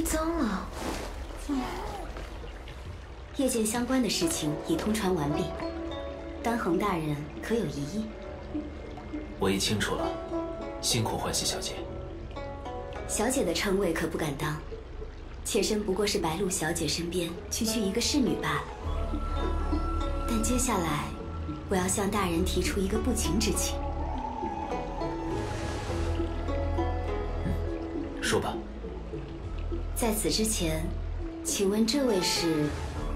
脏了。 夜间相关的事情已通传完毕，丹恒大人可有异议？ 我已清楚了，辛苦欢喜小姐。 小姐的称谓可不敢当，妾身不过是白露小姐身边区区一个侍女罢了。但接下来，我要向大人提出一个不情之请。 说吧。 在此之前，请问这位是？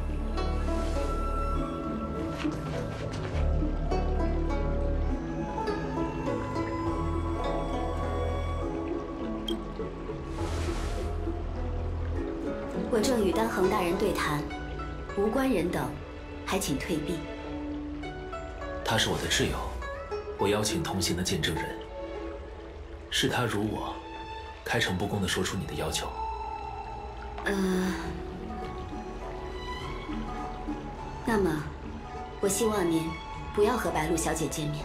我正与丹恒大人对谈，无关人等，还请退避。 他是我的挚友，我邀请同行的见证人。是他如我，开诚布公地说出你的要求。 那么，我希望您不要和白露小姐见面。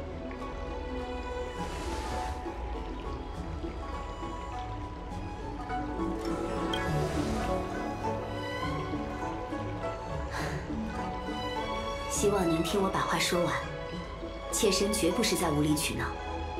希望您听我把话说完，妾身绝不是在无理取闹。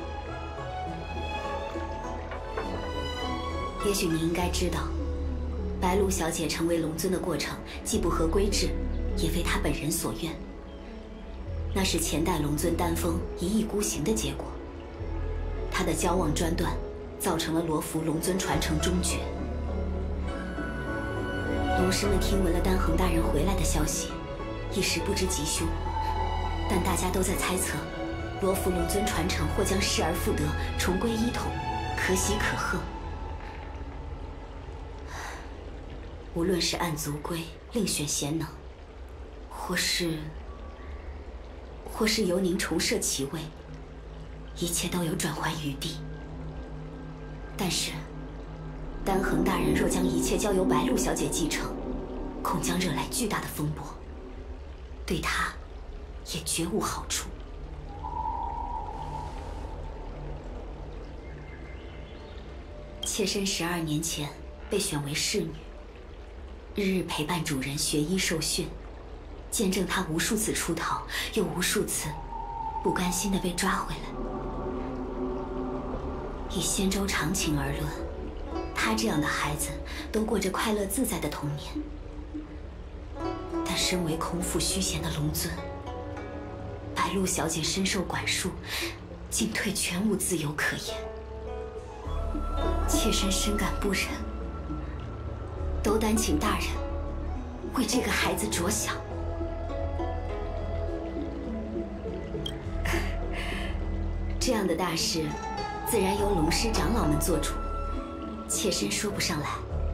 也许您应该知道，白露小姐成为龙尊的过程既不合规制，也非她本人所愿。那是前代龙尊丹峰一意孤行的结果。他的交望专断，造成了罗浮龙尊传承终绝。龙师们听闻了丹恒大人回来的消息，一时不知吉凶，但大家都在猜测，罗浮龙尊传承或将失而复得，重归一统，可喜可贺。无论是按族规另选贤能，或是由您重设其位，一切都有转圜余地。但是，丹恒大人若将一切交由白露小姐继承，恐将惹来巨大的风波，对她也绝无好处。妾身12年前被选为侍女，日日陪伴主人学医受训，见证他无数次出逃，又无数次不甘心地被抓回来。以仙州常情而论，他这样的孩子都过着快乐自在的童年。但身为空腹虚衔的龙尊，白露小姐深受管束，进退全无自由可言。妾身深感不忍，都担请大人为这个孩子着想。这样的大事，自然由龙师长老们做主，妾身说不上来。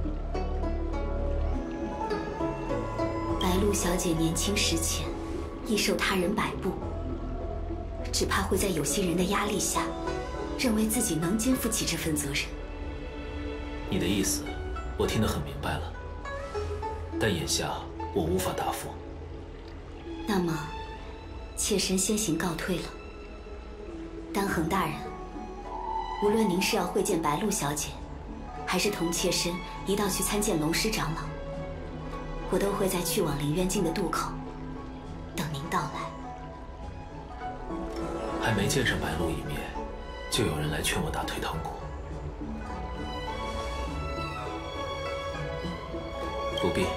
白露小姐年轻时浅，易受他人摆布，只怕会在有心人的压力下，认为自己能肩负起这份责任。 你的意思，我听得很明白了，但眼下我无法答复。 那么，妾身先行告退了。丹恒大人，无论您是要会见白露小姐，还是同妾身一道去参见龙师长老，我都会在去往凌渊境的渡口等您到来。 还没见上白露一面，就有人来劝我打退堂鼓。不必，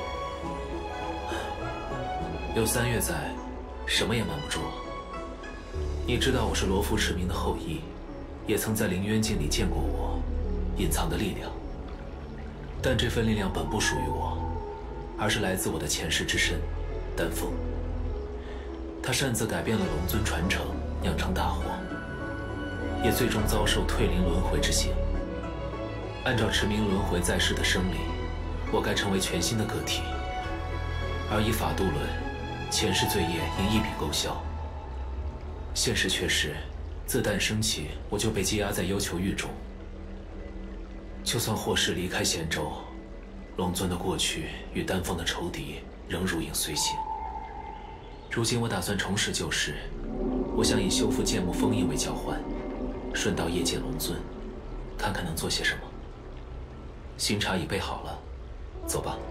有三月在，什么也瞒不住我。你知道我是罗浮驰名的后裔，也曾在凌渊境里见过我隐藏的力量，但这份力量本不属于我，而是来自我的前世之身丹峰。他擅自改变了龙尊传承，酿成大祸，也最终遭受退灵轮回之刑。按照驰名轮回在世的生理，我该成为全新的个体，而以法度论，前世罪业应一笔勾销。现实却是，自诞生起我就被羁押在幽囚狱中。就算霍氏离开仙州，龙尊的过去与丹峰的仇敌仍如影随形。如今我打算重拾旧事，我想以修复剑木封印为交换，顺道谒见龙尊，看看能做些什么。 新茶已备好了，走吧。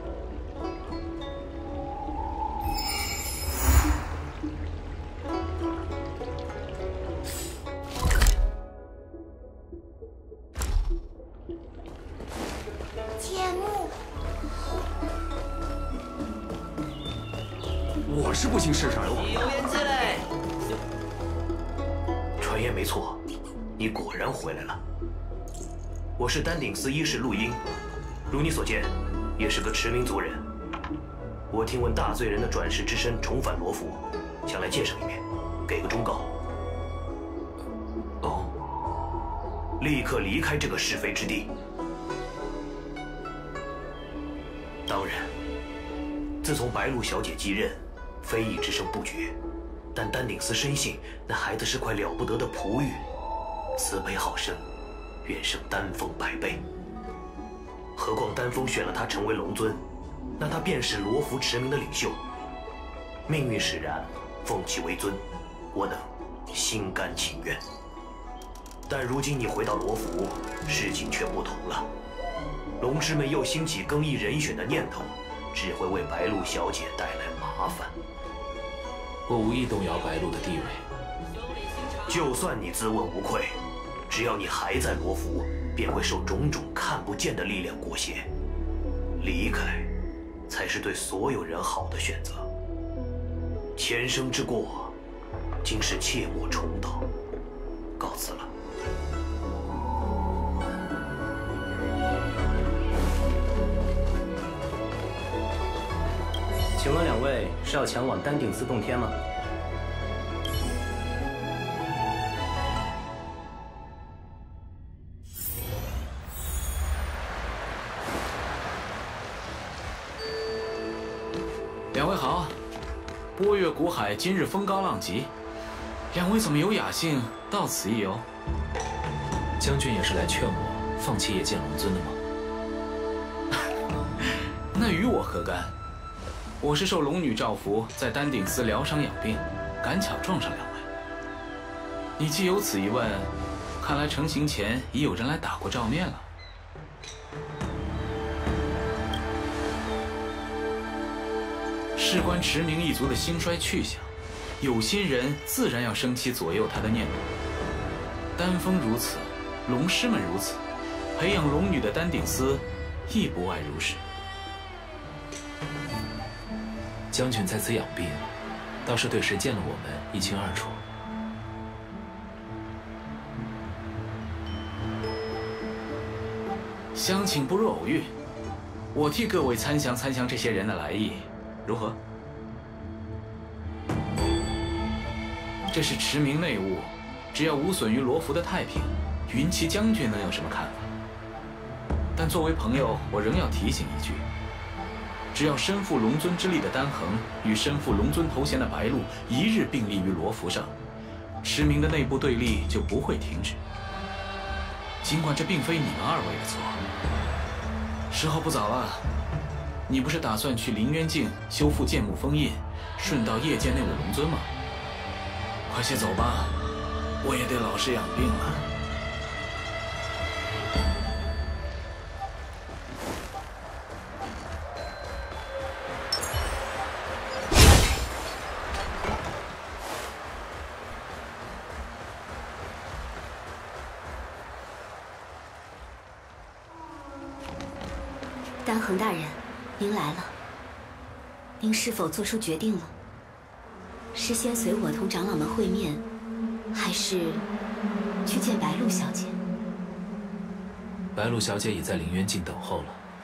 节目， 我是不信世上有鬼。 有人进来。 传言没错，你果然回来了。我是丹顶寺医师陆英，如你所见，也是个驰名族人。我听闻大罪人的转世之身重返罗浮，想来见上一面，给个忠告。 哦， 立刻离开这个是非之地。当然，自从白露小姐继任，非议之声不绝。但丹顶寺深信那孩子是块了不得的璞玉，慈悲好生，愿胜丹峰100倍。何况丹峰选了他成为龙尊，那他便是罗浮驰名的领袖。命运使然，奉其为尊，我等心甘情愿。但如今你回到罗浮，事情却不同了。龙师们又兴起更易人选的念头，只会为白露小姐带来麻烦。 我无意动摇白露的地位。 就算你自问无愧，只要你还在罗浮，便会受种种看不见的力量裹挟。离开，才是对所有人好的选择。前生之过，今世切莫重蹈。告辞了。 请问两位是要前往丹顶寺洞天吗？ 两位好，波月谷海今日风高浪急，两位怎么有雅兴到此一游？ 将军也是来劝我放弃夜剑龙尊的吗？ 那与我何干？我是受龙女诏服，在丹顶寺疗伤养病，赶巧撞上两位。你既有此一问，看来成行前已有人来打过照面了。事关驰名一族的兴衰去向，有心人自然要升起左右他的念头。丹峰如此，龙师们如此，培养龙女的丹顶寺，亦不外如是。 将军在此养病，倒是对谁见了我们一清二楚。 相请不如偶遇，我替各位参详参详这些人的来意，如何？这是驰名内务，只要无损于罗浮的太平，云骑将军能有什么看法？但作为朋友，我仍要提醒一句。只要身负龙尊之力的丹衡与身负龙尊头衔的白露一日并立于罗浮上，驰名的内部对立就不会停止。尽管这并非你们二位的错。时候不早了，你不是打算去凌渊境修复剑幕封印，顺道夜见那位龙尊吗？快些走吧，我也得老实养病了。 丹恒大人，您来了。您是否做出决定了？是先随我同长老们会面，还是去见白露小姐？ 白露小姐已在凌渊境等候了。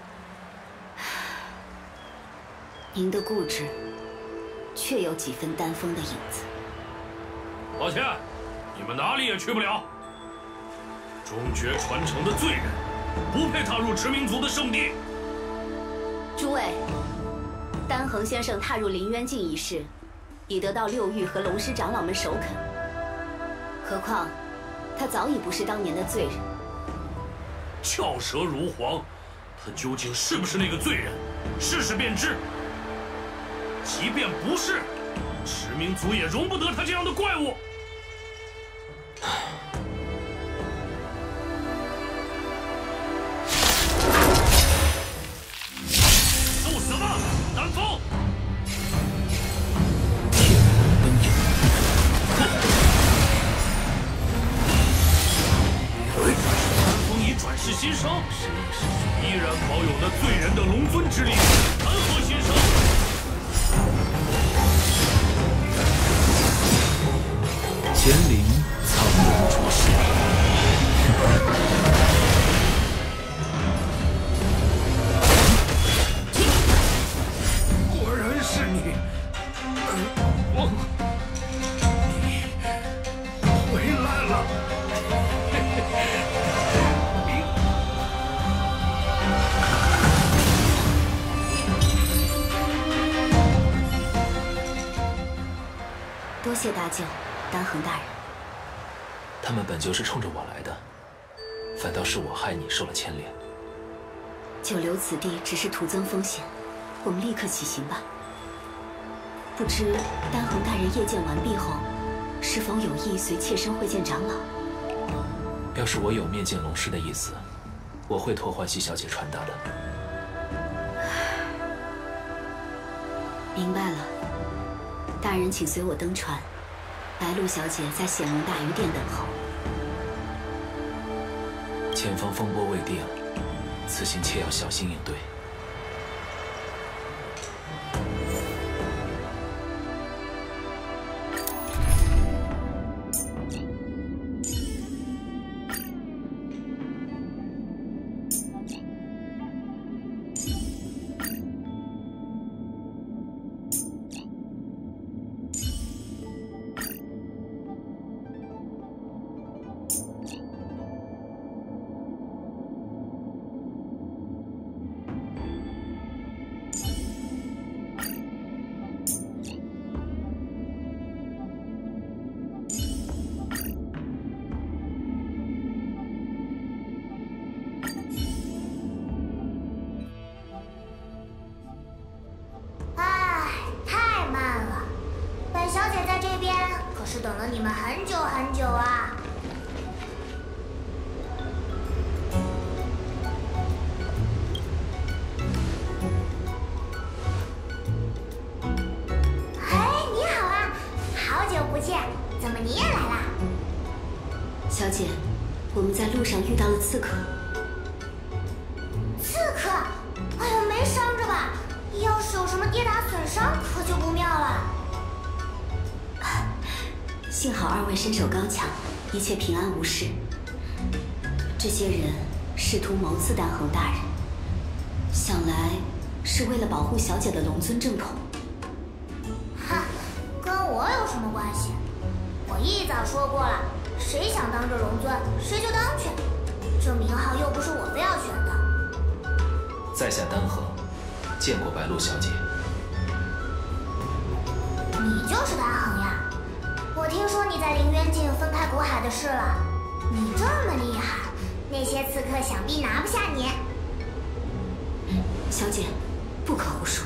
您的固执，确有几分丹峰的影子。 抱歉，你们哪里也去不了。中绝传承的罪人，不配踏入驰名族的圣地。 诸位，丹恒先生踏入凌渊境一事，已得到六域和龙师长老们首肯。何况，他早已不是当年的罪人。 翘舌如簧，他究竟是不是那个罪人？试试便知。即便不是，驰名族也容不得他这样的怪物。 世新生，依然保有那罪人的龙尊之力，谈何新生？ 乾陵藏龙出世。 果然是你，你回来了。 多谢大舅，丹恒大人。 他们本就是冲着我来的，反倒是我害你受了牵连。 久留此地只是徒增风险，我们立刻起行吧。不知丹恒大人夜见完毕后，是否有意随妾身会见长老？ 要是我有面见龙师的意思，我会托欢喜小姐传达的。 明白了，大人请随我登船。白鹿小姐在显龙大鱼殿等候。 前方风波未定，此行切要小心应对。 等了你们很久很久啊！哎，你好啊，好久不见，怎么你也来啦？ 小姐，我们在路上遇到了刺客。 刺客？哎呦，没伤着吧？要是有什么跌打损伤，可就不妙了。 幸好二位身手刚强，一切平安无事。这些人试图谋刺丹恒大人，想来是为了保护小姐的龙尊正统。 哈，跟我有什么关系？我一早说过了，谁想当这龙尊，谁就当去。这名号又不是我非要选的。 在下丹恒，见过白鹿小姐。 你就是丹恒呀？ 我听说你在凌渊境分开国海的事了，你这么厉害，那些刺客想必拿不下你。 小姐，不可胡说。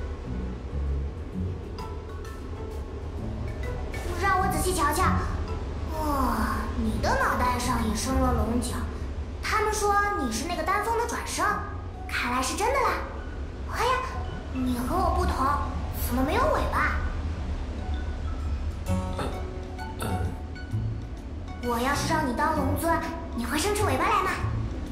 让我仔细瞧瞧。哇，你的脑袋上也生了龙角，他们说你是那个丹峰的转生，看来是真的啦。哎呀，你和我不同，怎么没有尾巴？ 我要是让你当龙尊，你会生出尾巴来吗？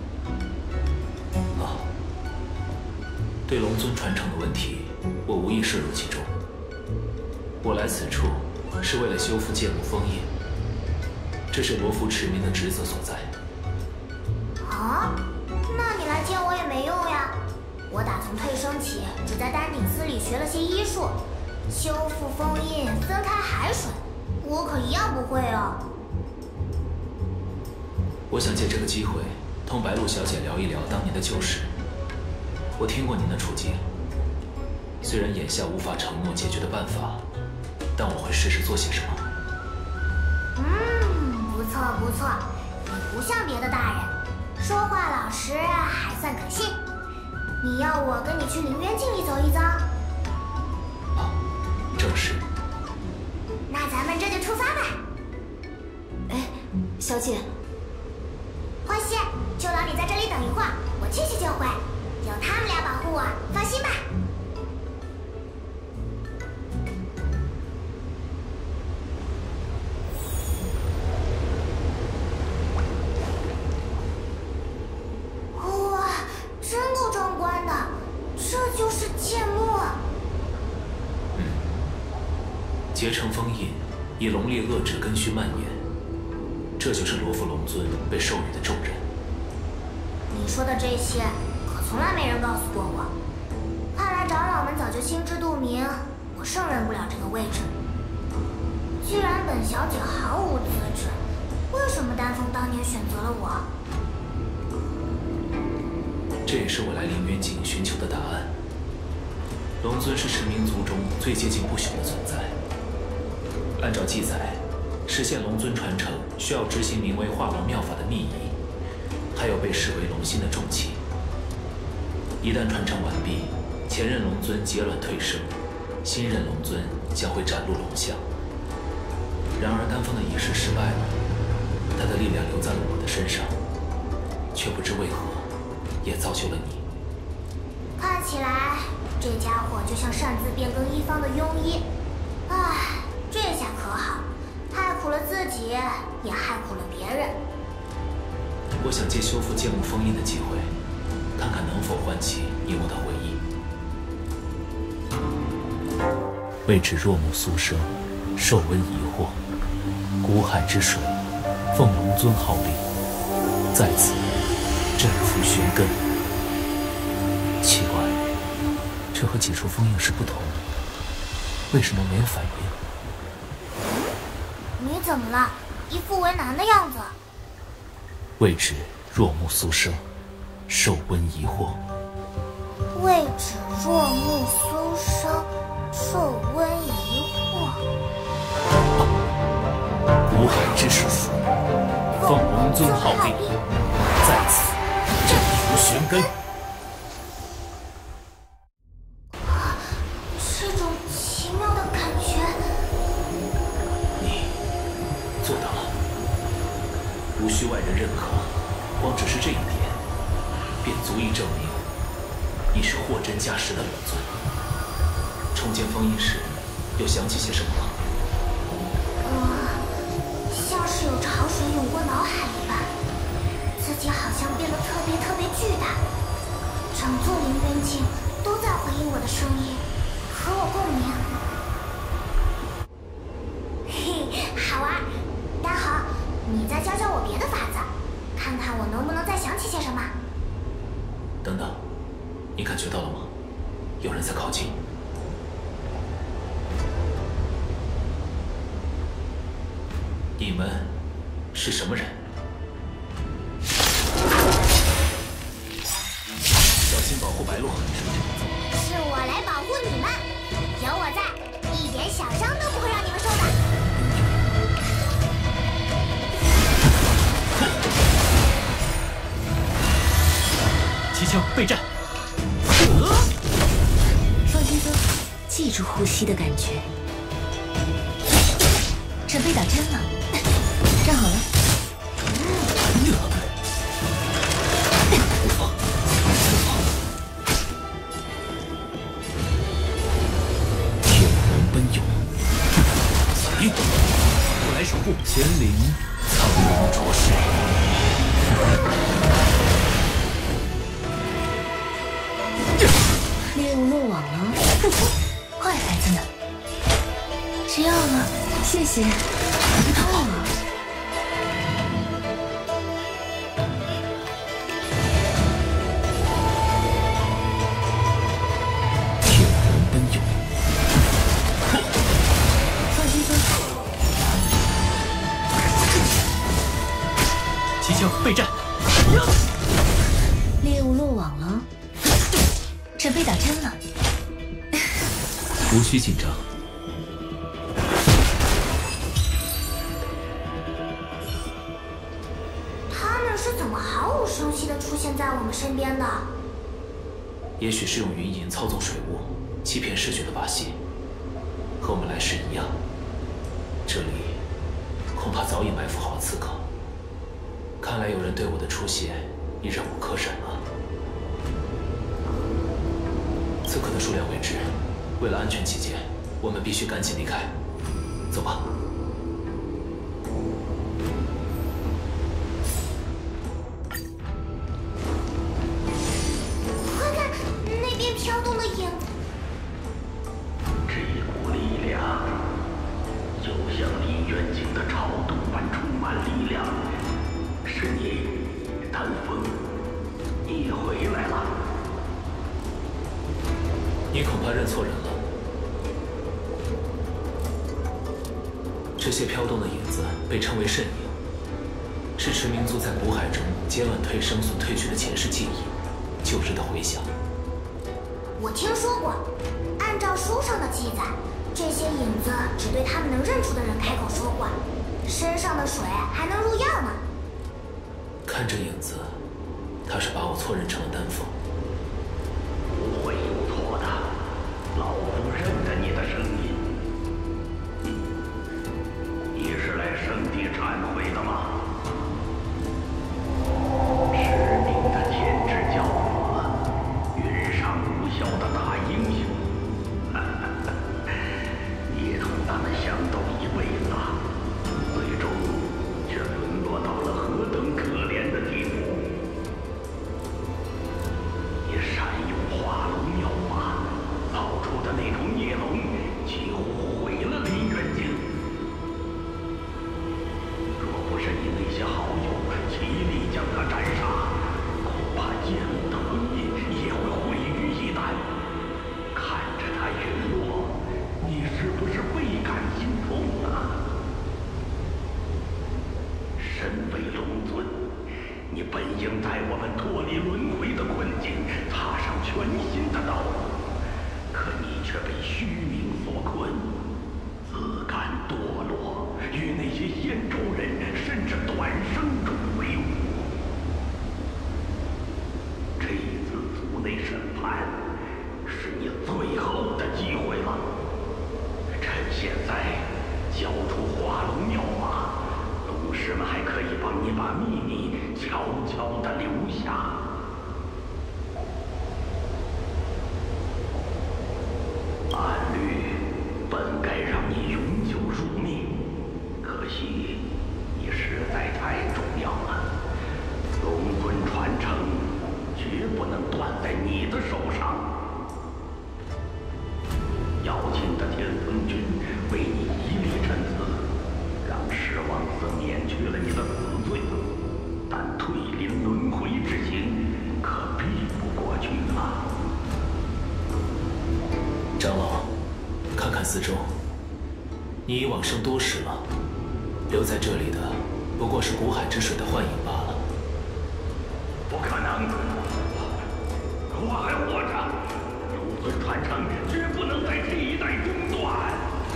啊，对龙尊传承的问题，我无意涉入其中。我来此处是为了修复剑墓封印，这是罗浮驰名的职责所在。 啊？那你来见我也没用呀。我打从退生起，只在丹顶司里学了些医术，修复封印、分开海水，我可一样不会哦。 我想借这个机会，同白鹿小姐聊一聊当年的旧事。我听过您的处境，虽然眼下无法承诺解决的办法，但我会试试做些什么。 不错不错，你不像别的大人，说话老实，还算可信。你要我跟你去凌渊境里走一遭？ 啊，正是。 那咱们这就出发吧。 哎，小姐。 欢喜，就劳你在这里等一会儿，我去就回，有他们俩保护我，放心吧。 以龙力遏制根须蔓延，这就是罗浮龙尊被授予的重任。 你说的这些，可从来没人告诉过我。看来长老们早就心知肚明，我胜任不了这个位置。既然本小姐毫无资质，为什么丹峰当年选择了我？ 这也是我来凌渊境寻求的答案。龙尊是驰名族中最接近不朽的存在。按照记载，实现龙尊传承需要执行名为化龙妙法的秘仪，还有被视为龙心的重器。一旦传承完毕，前任龙尊结卵退生，新任龙尊将会展露龙象。然而丹峰的仪式失败了，他的力量留在了我的身上，却不知为何也造就了你。 看起来这家伙就像擅自变更一方的庸医。唉，这下可好，害苦了自己，也害苦了别人。 我想借修复剑幕封印的机会，看看能否唤起你我的回忆。为止若木苏生，受温疑惑，古海之水，奉龙尊号令，在此镇伏玄根。奇怪，这和解除封印时不同，为什么没有反应？ 你怎么了？一副为难的样子。 为止若木苏生，受温疑惑。 为止若木苏生，受温疑惑。 古海之水，奉龙尊号令，在此镇伏玄根。 这种奇妙的感觉， 你做到了，无需外人认可，光只是这一点，便足以证明你是货真价实的龙尊。重建封印时，又想起些什么吗？ 像是有潮水涌过脑海一般，自己好像变得特别巨大，整座凌渊境都在回应我的声音，和我共鸣。嘿，好玩。丹恒，你再教教我别的法子，看看我能不能再想起些什么。 等等，你感觉到了吗？有人在靠近。你们是什么人？小心保护白鹿。 是我来保护你们，有我在，一点小伤都不会让你们受的。 齐枪备战。 放轻松，记住呼吸的感觉。准备打针了，站好了。 天人奔涌，起！我来守护乾灵苍龙卓世。 猎物落网了，坏孩子呢？吃药了，谢谢。 天人奔涌， 放轻松。 齐枪备战。 猎物落网了，准备打针了。 无需紧张。 他们是怎么毫无声息地出现在我们身边的？ 也许是用云银操纵水雾，欺骗视觉的把戏，和我们来时一样。这里恐怕早已埋伏好了刺客。看来有人对我的出现已忍无可忍了。刺客的数量未知，为了安全起见，我们必须赶紧离开。走吧。 快看，那边飘动的影。 这股力量就像你是你，丹枫，你回来了。 你恐怕认错人了。这些飘动的影子被称为肾影，是驰明族在古海中劫卵退生所褪去的前世记忆，旧日的回响。 我听说过，按照书上的记载，这些影子只对他们能认出的人开口说话，身上的水还能入药呢。 看这影子，他是把我错认成了丹枫。 不会有错的，老夫认得你的声音。你是来圣地忏悔的吗？驰名的天之骄子，云上无效的大英雄，你同他们相斗一辈子，最终却沦落到了何等可怜的地步。你善用化龙妙法，造出的那种孽龙，几乎毁了林元境。若不是你那些好友齐力将他斩杀，恐怕剑舞的婚姻也会毁于一旦。看着他陨落，你是不是倍感心痛啊？身为龙尊，你本应带我们脱离轮回的困境，踏上全新的道路，可你却被虚名所困，自甘堕落，与那些仙州人甚至短生中为伍。这次族内审判是你最后的机会了，趁现在交出化龙妙法，龙师们还可以帮你把秘密悄悄地留下。按律本该让你永久入命，可惜你实在太重要了，龙尊传承绝不能断在你的手上。妖庆的天风君为你一力陈词，让狮王寺免去了你的死罪，但退临轮回之刑可避不过去啊！ 长老，看看四周，你已往生多时了，留在这里的不过是古海之水的幻影罢了。 不可能，我还活着，龙尊传承绝不能在这一代中断。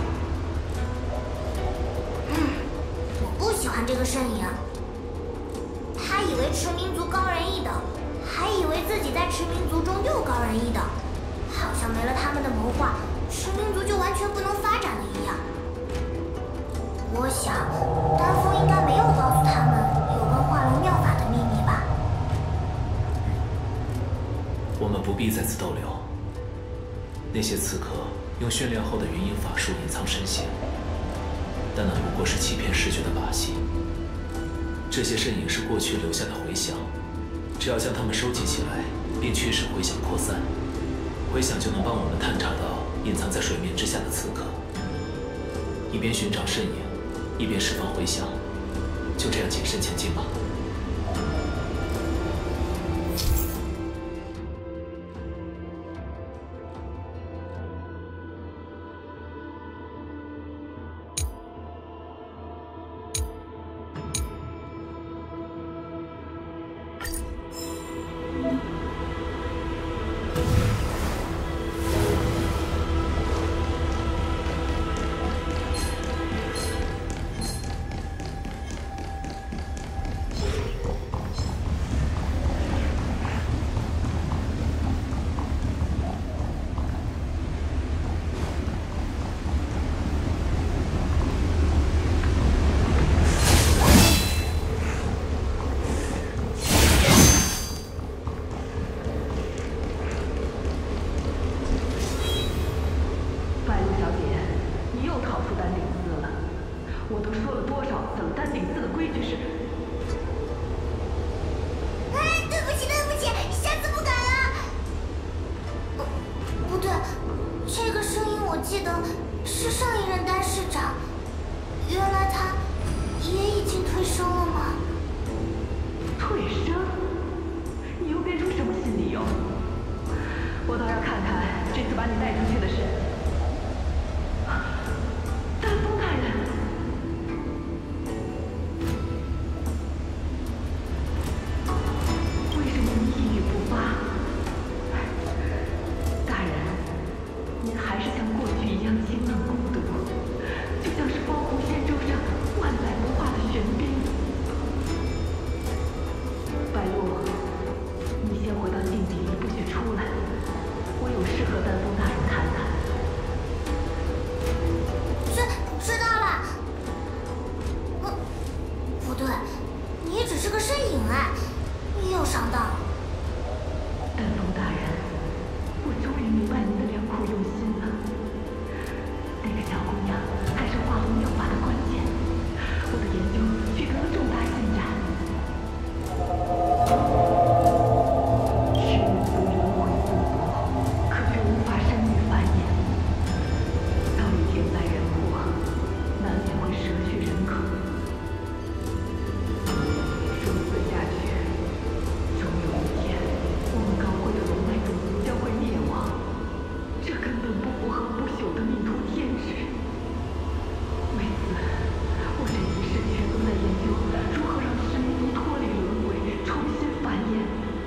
我不喜欢这个圣影。他以为驰明族高人一等，还以为自己在驰明族中又高人一等，好像没了他们的谋划，驰明族就完全不能发展了一样。我想，丹枫应该没有告诉他们有关化龙妙法的秘密吧。 我们不必在此逗留。那些刺客用训练后的云影法术隐藏身形，但那不过是欺骗视觉的把戏。这些身影是过去留下的回响，只要将它们收集起来，并驱使回响扩散，回响就能帮我们探查到隐藏在水面之下的刺客。一边寻找身影，一边释放回响，就这样谨慎前进吧。 是个身影哎，又上当了。 丹凤大人，我终于明白您的良苦用心了。那个小姑娘才是化龙妙法的关键，我的研究取得了重大进展。赤命族人会复活，可却无法生育繁衍。早已天灾人祸，难免会舍去人口。如此下去，终有一天，我们高贵的龙脉种族将会灭亡，这根本不符合不朽的命途天职。为此，我这一世全都在研究如何让赤民族脱离轮回，重新繁衍。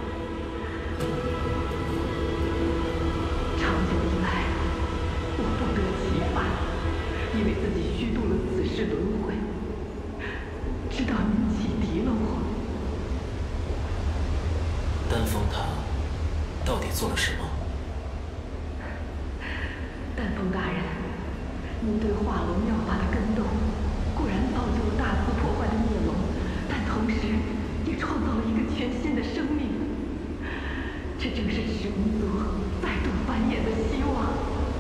长久以来，我不得其法，以为自己虚度了此世轮回，直到您启迪了我。 丹峰他到底做了什么？ 丹峰大人，您对化龙妙法的跟动，固然造就了大肆破坏的孽龙，但同时也创造了一个全新的生命。这正是赤民族再度繁衍的希望。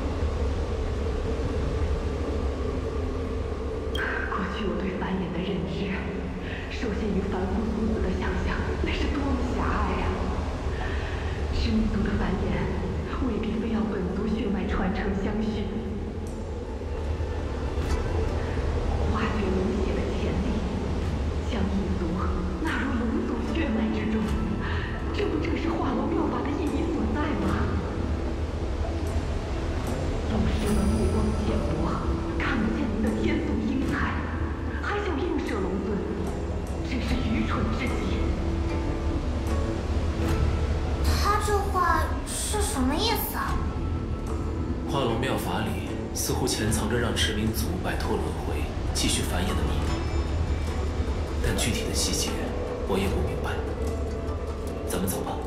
过去我对繁衍的认知，受限于凡夫俗子的想象，那是多么狭隘呀！赤民族的繁衍，未必非要本族血脉传承相续。挖掘龙血的潜力，将异族纳入龙族血脉之中，这不正是化龙妙法的意义所在吗？龙师们目光浅薄，看不见您的天纵英才，还想映射龙尊，真是愚蠢至极。 他这话是什么意思啊？ 化龙妙法里似乎潜藏着让赤民族摆脱轮回、继续繁衍的秘密，但具体的细节我也不明白。咱们走吧。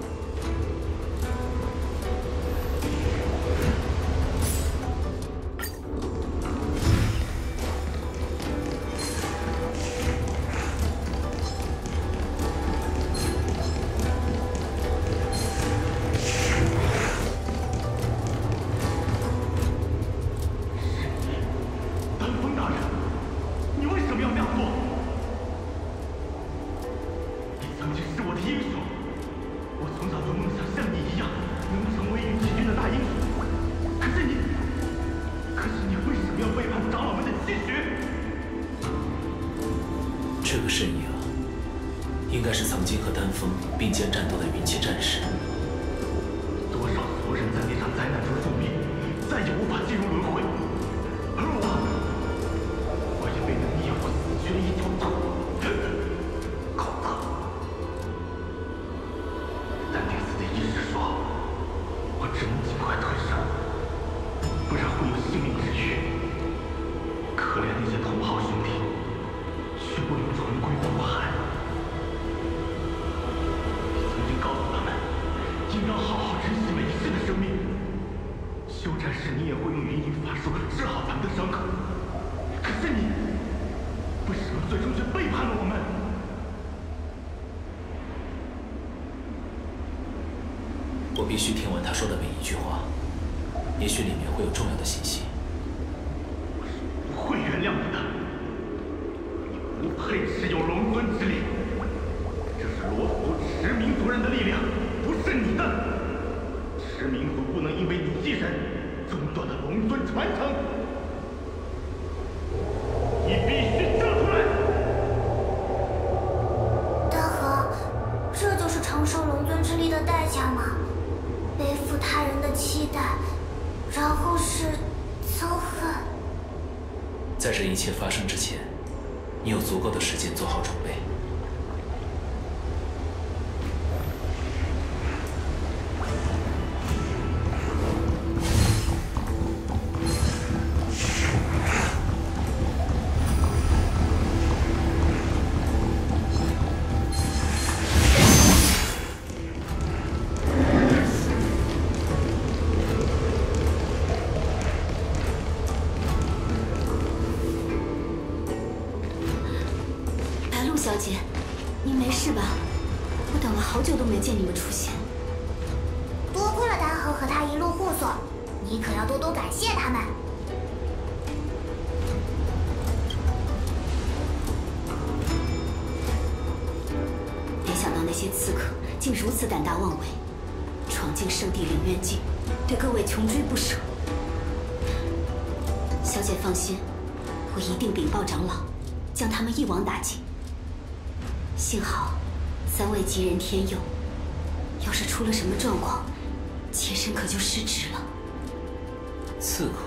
丹峰大人，你为什么要那样做？你曾经是我的英雄，我从小就梦想像你一样，能成为云奇军的大英雄。可是你为什么要背叛长老们的期许？ 这个身影，应该是曾经和丹峰并肩战斗的云气战士。 多少族人在那场灾难中送命，再也无法进入轮回，而我也被那孽火死去了一条狗。丹顶寺的医师说，我只能尽快退生，不然会有性命之虞。可怜那些同袍兄弟，却不能重归苦海。你曾经告诉他们，应当好好珍惜每一世的生命。休战时，你也会用云影法术治好咱们的伤口。可是你，为什么最终却背叛了我们？ 我必须听完他说的每一句话，也许里面会有重要的信息。 我是不会原谅你的，你不配持有龙尊之力，这是罗族驰民族人的力量，不是你的。驰民族不能因为你继承，中断了龙尊传承。你必须交出来！ 丹河，这就是承受龙尊之力的代价吗？背负他人的期待，然后是憎恨。 在这一切发生之前，你有足够的时间做好准备。 白鹿小姐， 您没事吧？我等了好久都没见你们出现。 多亏了丹恒和他一路护送，你可要多多感谢他们。 没想到那些刺客竟如此胆大妄为，闯进圣地凌渊境，对各位穷追不舍。小姐放心，我一定禀报长老，将他们一网打尽。幸好3位吉人天佑，要是出了什么状况，妾身可就失职了。 刺客？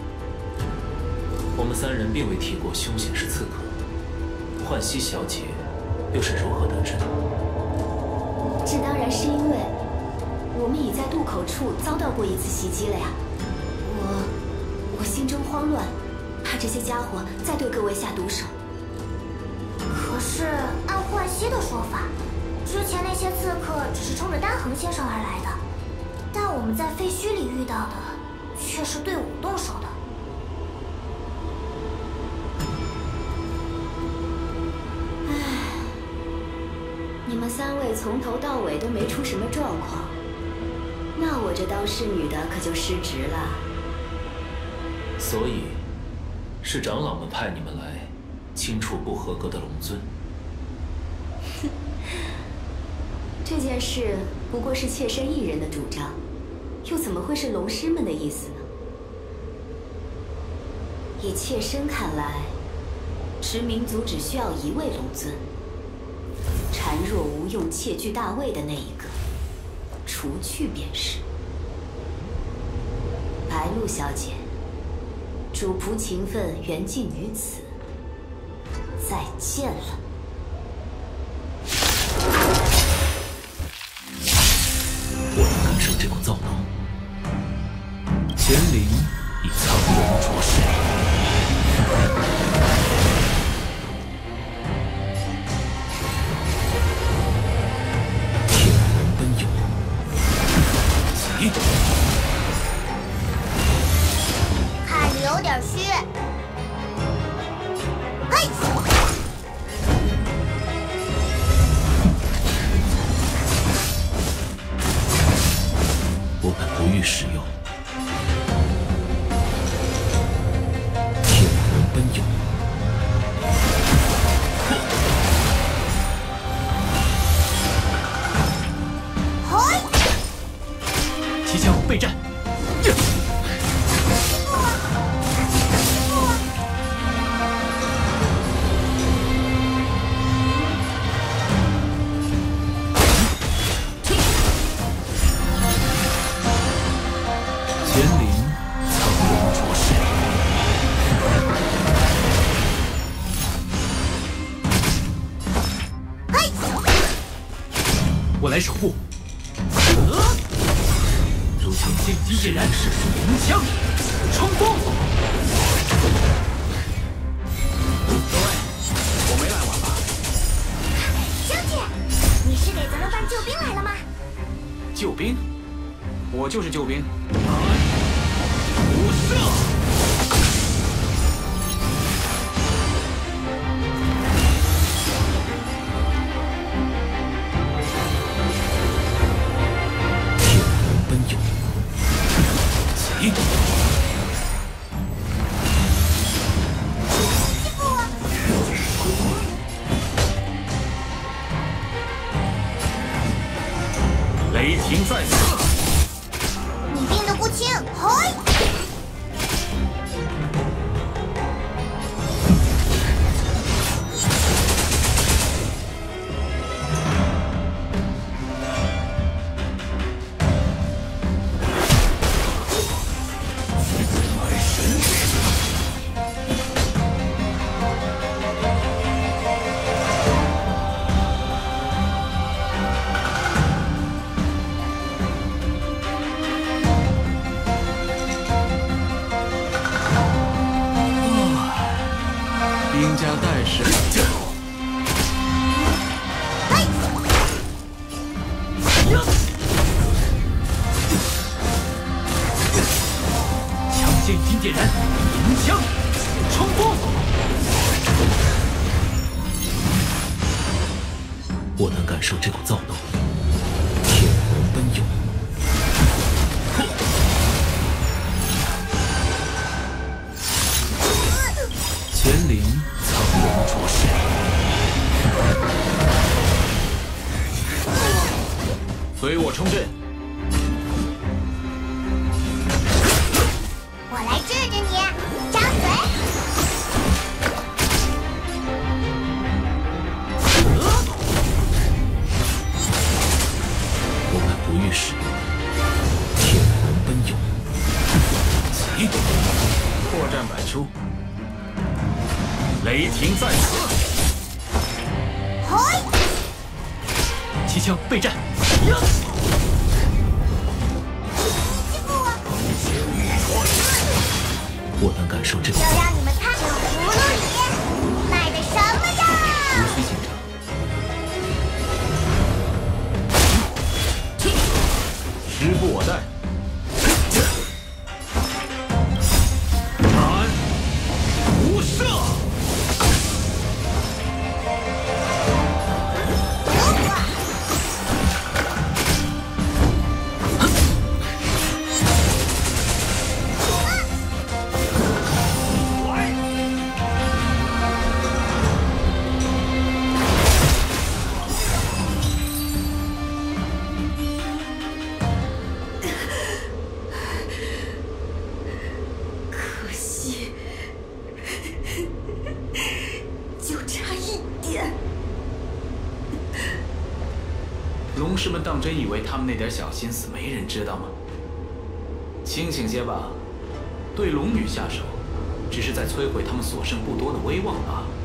我们3人并未提过凶险是刺客。浣溪小姐又是如何得知的？ 这当然是因为我们已在渡口处遭到过一次袭击了呀。我心中慌乱，怕这些家伙再对各位下毒手。 可是按浣溪的说法，之前那些刺客只是冲着丹恒先生而来的，但我们在废墟里遇到的却是对我动手的。 唉，你们3位从头到尾都没出什么状况，那我这当侍女的可就失职了。 所以，是长老们派你们来清除不合格的龙尊。 这件事不过是妾身一人的主张，又怎么会是龙师们的意思呢？以妾身看来，驰明族只需要1位龙尊，孱弱无用、窃据大位的那一个，除去便是。白鹿小姐，主仆情分缘尽于此，再见了。 我要感受这股躁动。乾灵以苍龙着世，天龙奔涌，起！ 看你有点虚。嘿！ 我本不欲使用。天龙奔涌， 嘿！ 齐枪备战。 乾灵苍龙着世， 嘿！ 我来守护。 如今剑击剑燃，银枪冲锋。各位，我没来晚吧？ 小姐，你是给咱们办救兵来了吗？ 救兵？我就是救兵。 无赦！ 天龙奔涌，起！ 雷霆在此。 你病得不轻，嘿！ 兵家代事。 嘿！ 枪剑已经点燃，银枪冲锋。 我能感受这股躁动，天龙奔涌。乾灵苍龙出世。 随我冲阵。 我来治治你，张嘴。 我们不遇时，天龙奔涌。起， 破绽百出。雷霆在此。 嘿！ 机枪备战。 我能感受这个。 就让你们看这葫芦里卖的什么呀！ 无需紧张。 时不我待。斩无赦。龙师们当真以为他们那点小心思没人知道吗？清醒些吧，对龙女下手，只是在摧毁他们所剩不多的威望罢了。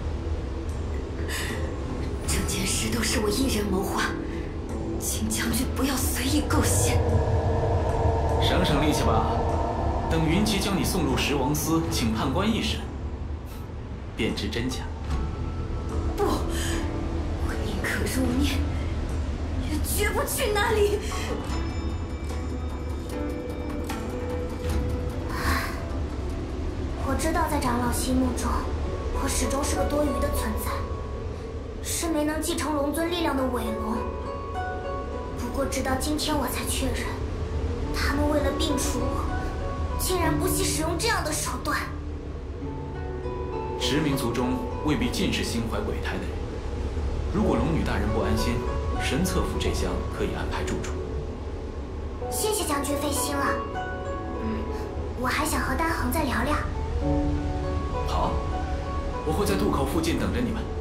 整件事都是我一人谋划，请将军不要随意构陷。 省省力气吧，等云奇将你送入十王司，请判官一审，便知真假。 不，我宁可入念，也绝不去那里。 我知道，在长老心目中，我始终是个多余的存在，是没能继承龙尊力量的伪龙。不过，直到今天我才确认，他们为了摒除我，竟然不惜使用这样的手段。 驰名族中未必尽是心怀鬼胎的人，如果龙女大人不安心，神策府这厢可以安排住处。 谢谢将军费心了。我还想和丹恒再聊聊。 好，我会在渡口附近等着你们。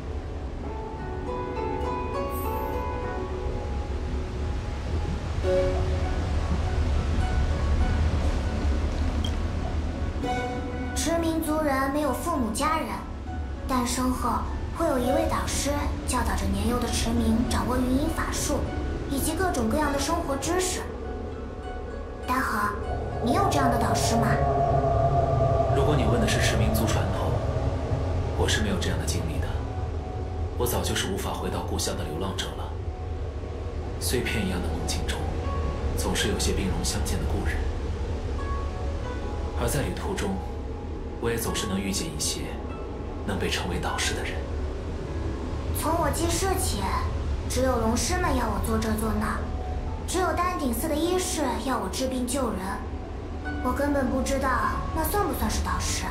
驰名族人没有父母家人，诞生后会有一位导师教导着年幼的驰名掌握云影法术，以及各种各样的生活知识。丹恒，你有这样的导师吗？ 如果你问的是驰名族传统，我是没有这样的经历的。我早就是无法回到故乡的流浪者了。碎片一样的梦境中，总是有些兵戎相见的故人，而在旅途中，我也总是能遇见一些能被称为导师的人。 从我记事起，只有龙师们要我做这做那，只有丹顶寺的医士要我治病救人，我根本不知道那算不算是导师。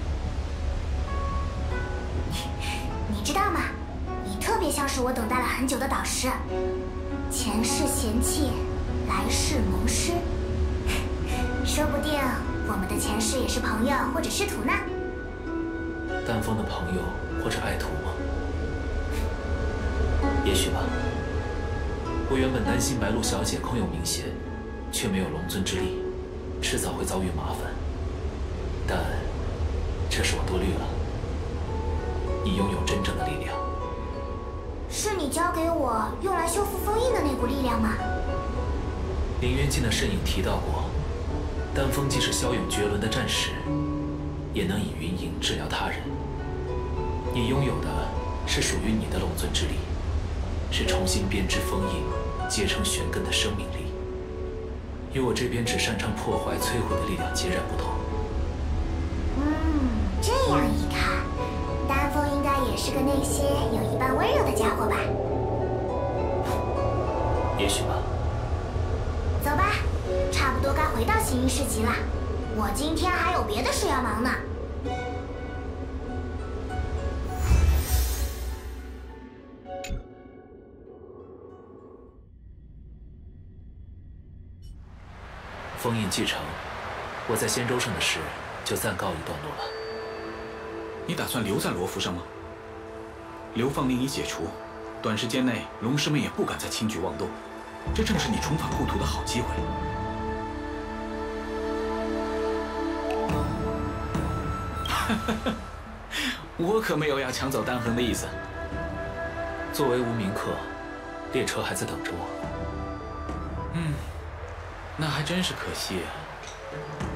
你知道吗？你特别像是我等待了很久的导师，前世贤妻，来世盟师，说不定我们的前世也是朋友或者师徒呢。 丹峰的朋友或者爱徒吗？也许吧。我原本担心白鹿小姐空有名衔，却没有龙尊之力，迟早会遭遇麻烦。但这是我多虑了。你拥有真正的力量。 是你教给我用来修复封印的那股力量吗？ 林渊镜的身影提到过，丹峰既是骁勇绝伦的战士，也能以云影治疗他人。你拥有的是属于你的龙尊之力，是重新编织封印、结成玄根的生命力，与我这边只擅长破坏、摧毁的力量截然不同。 这样一看，丹峰应该也是个内心有一半温柔的家伙吧？ 也许吧。 走吧，差不多该回到行云市集了。我今天还有别的事要忙呢。 封印继承，我在仙州上的事就暂告一段落了。 你打算留在罗浮上吗？流放令一解除，短时间内龙师们也不敢再轻举妄动，这正是你重返故土的好机会。我可没有要抢走丹恒的意思。 作为无名客，列车还在等着我。 那还真是可惜啊。